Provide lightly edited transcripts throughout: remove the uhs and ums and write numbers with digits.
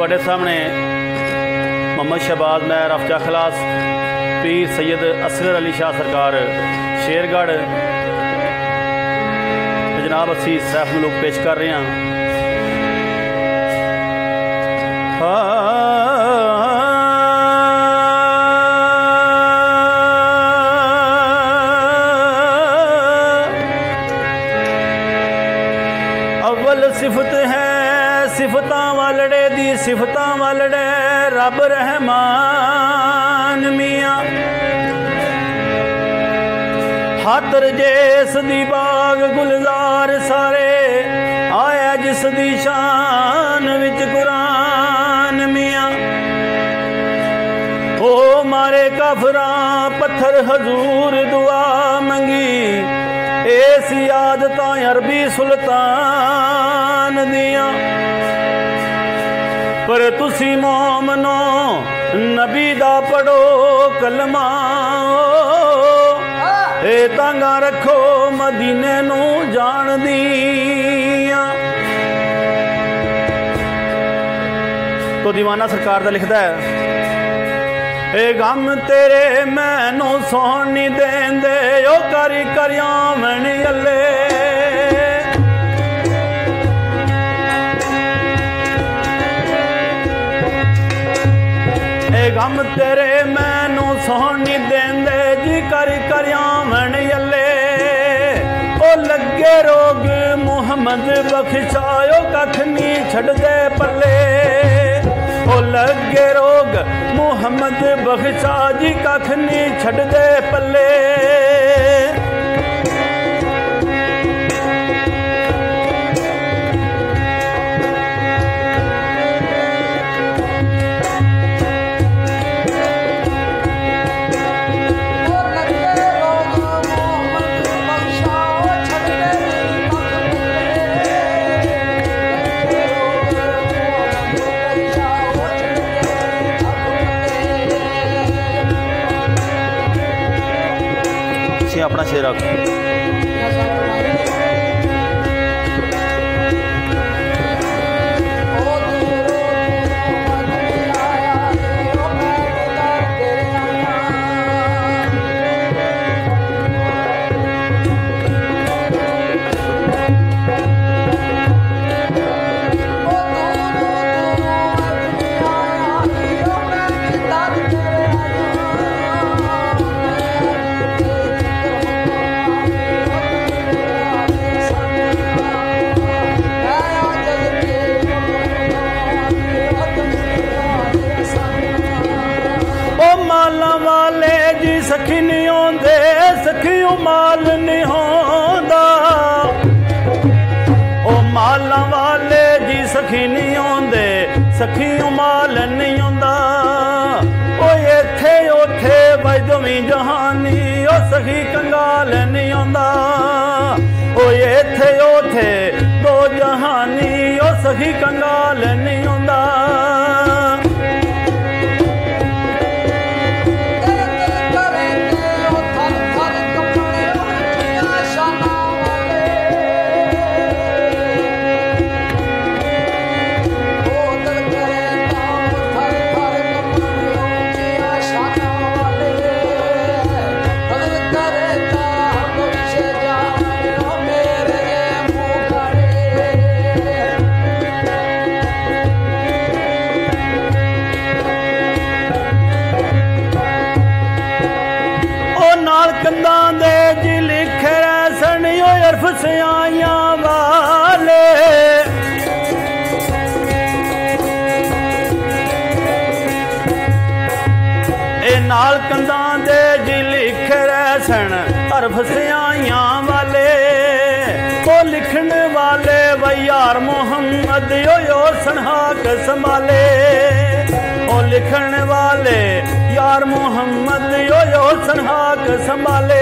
तुहाडे सामने मोहम्मद शहबाज महर अफजा खलास पीर सैयद असगर अली शाह सरकार शेरगढ़ जनाब असी सैफ मलूक पेश कर रहे हैं। अव्वल सिफत है सिफतां वालड़े दी सिफतां वालड़े रब रहमान मियाँ खातर जिस दी बाग गुलजार सारे आया जिस दी शान विच कुरान मियाँ ओ मारे काफरां पत्थर हजूर दुआ मंगी ऐसी आदतां अरबी सुल्तान दियां पर तुसी मोमनो नबी दा पढ़ो कलमा ए तांगा रखो मदीने नू जान दियां। तो दीवाना सरकार दा लिखदा है ए गम तेरे मैनू सौण नहीं देंदे ओ करी करियावण अल्ले ए गम तेरे मैनू सौण नहीं देंदे जी करी करियावण अल्ले ओ लगे रोग मुहम्मद बख्शायो कख नहीं छड़दे पल्ले ओ लगे रोग मुहम्मद बख्शा जी कख नहीं छड़दे पल्ले अपना शेर रखो। सखी नहीं आंदे सखी माल नहीं होंदा ओ माला वाले जी सखी नहीं आंदे सखी माल नहीं आंदा ओ इथे उथे वजदवी जहानी ओ सखी कंगाल नहीं आंदा ओ इथे उथे दो जहानी ओ सखी कंगाल नहीं आंदा कंधां दे जी लिखे रसन ओ अरफ सियाइयां वाले ए नाल कंधां दे जी लिखे रसन अरफ सियाइयां वाले ओ लिखण वाले व यार मोहम्मद ओ सनहाक संभाले ओ लिखण वाले यार मोहम्मद यो सनहाक संभाले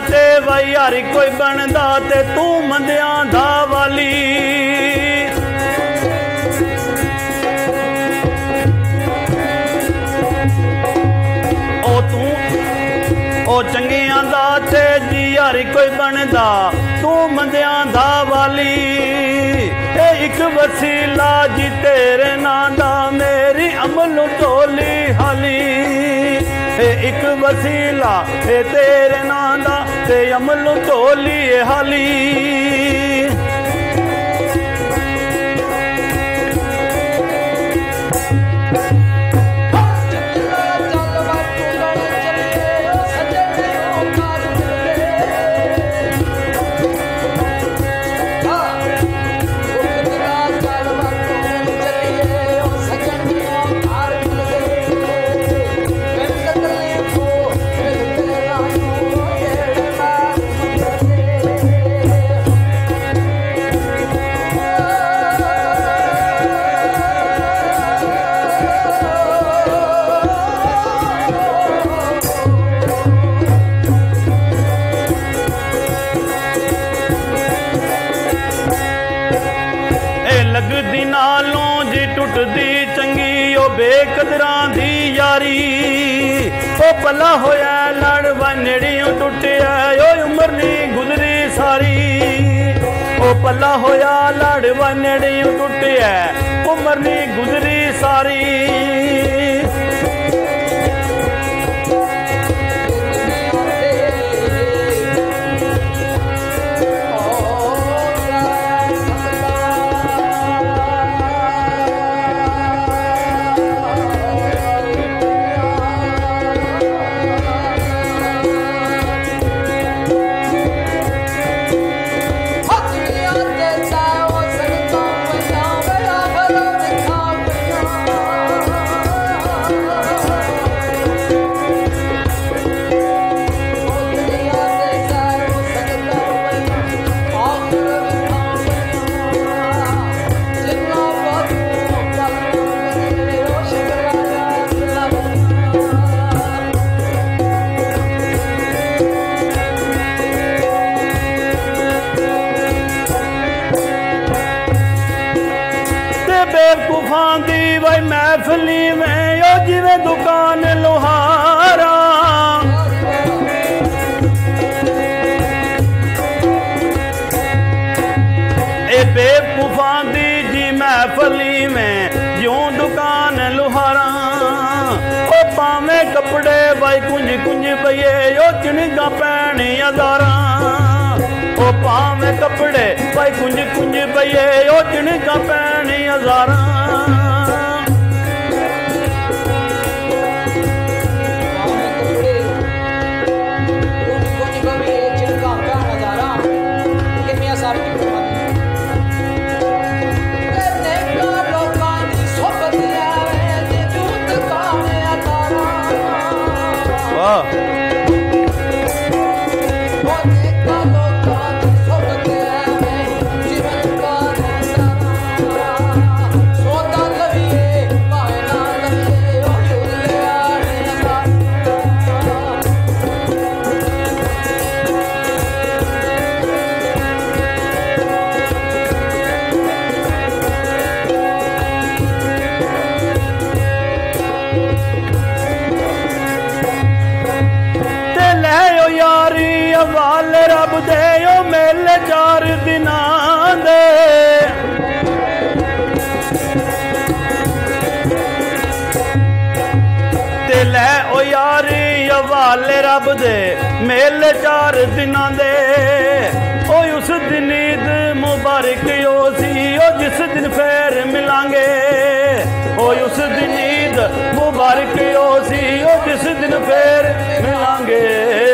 ते वही हर कोई बनदा ते तू मंदियां दा वाली ओ चंगियां दा ते जी हर कोई बनदा तू मंदियां दा वाली ए एक वसीला जी तेरे नां दा मेरी अमल तोली हाली ए एक वसीला ए तेरे नां दा ते अमल तोली हाली लगदी नालों जी टुटदी चंगी ओ बेकदरां दी यारी ओ पला होया लड़ वनड़ियों टुटिया ओ उम्र नी गुजरी सारी ओ पला होया लड़ वनड़ियों टुटिया उम्र नी गुजरी सारी बेवकूफां दी वही महफली में ओ जिवें दुकान लोहारा ए बेवकूफां दी जी महफली में यूं दुकान लोहारा ओ पावे कपड़े वही कुंज कुंज पइए ओ चिणगा पैणी अदारा ओ पावे कपड़े भाई कुंज कुंज पइए ओ चिणगा पैणी हजारा वाल रब दे ओ मेले 4 दिनां दे ते लै ओ यारी वाले रब दे मेले 4 दिनां दे ओ उस दिन ईद मुबारक ओ सी ओ जिस दिन फेर मिलांगे ओ उस दिन ईद मुबारक ओ सी ओ जिस दिन फेर मिलांगे